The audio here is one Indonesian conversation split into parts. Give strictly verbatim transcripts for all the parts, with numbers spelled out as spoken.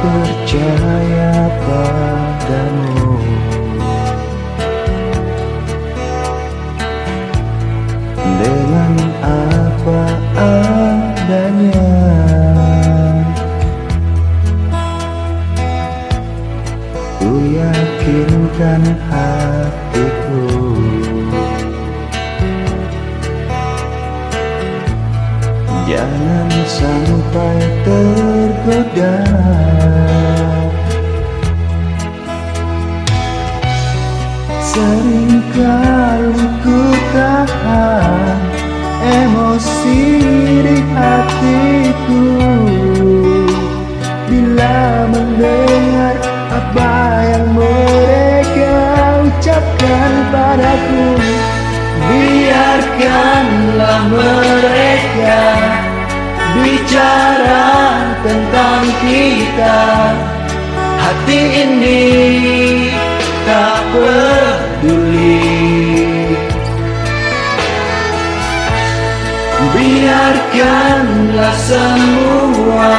percaya padamu. Dengan apa adanya, ku yakinkan hatiku. Jangan sampai tergoda. Seringkali ku tahan emosi di hatiku bila mendengar apa yang mereka ucapkan padaku. Biarkanlah mereka bicara tentang kita. Hati ini tak peduli. Biarkanlah semua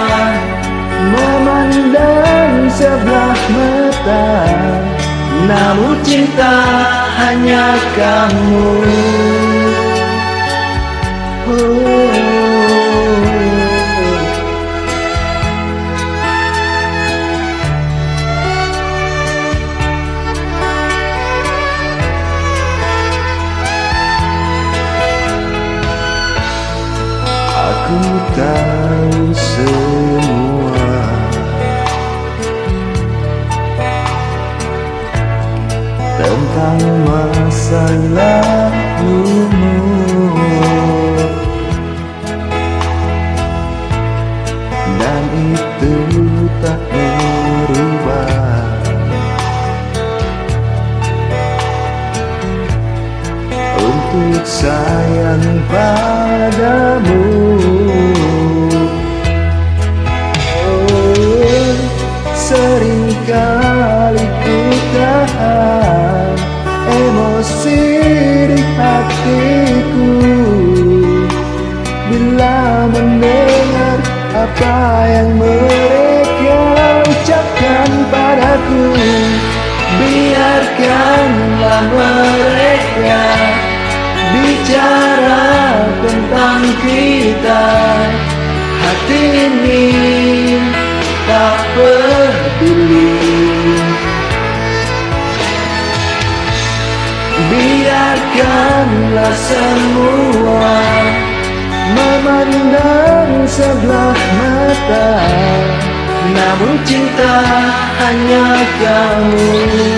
memandang sebelah mata, namun cinta hanya kamu. Oh. Aku tahu semua tentang masa lalumu, dan itu tak berubah. Untuk sayang padamu, oh, seringkali ku tahan emosi di hatiku bila mendengar apa yang mereka ucapkan padaku. Biarkanlah mereka bicara tentang kita. Hati ini tak peduli. Biarkanlah semua memandang sebelah mata, namun cinta hanya kamu.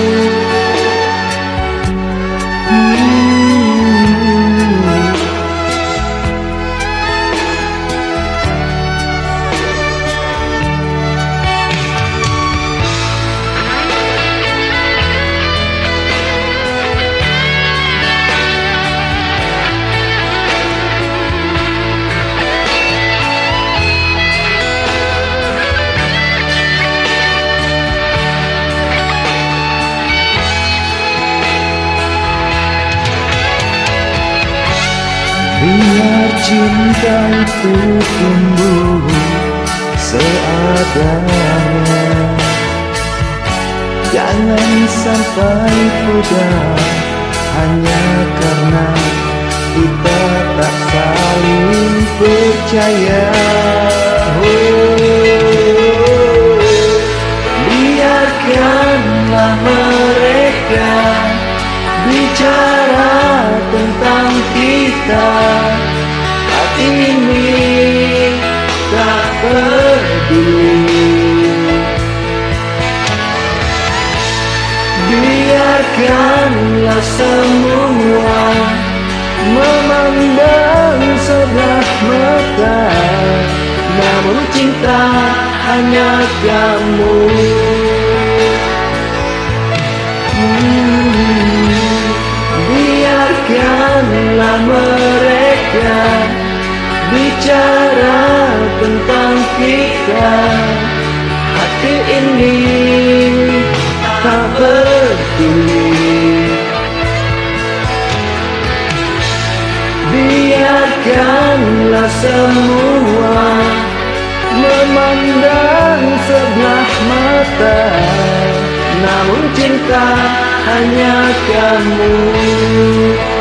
Biar cinta itu tumbuh seadanya, jangan sampai pudar hanya karena kita tak saling percaya. Oh, biarkanlah mereka bicara tentang kita. Hati ini tak peduli. Biarkanlah semua memandang sebelah mata, namun cinta hanya kamu. Biarkanlah mereka bicara tentang kita. Hati ini tak peduli. Biarkanlah semua memandang sebelah mata, namun cinta hanya kamu.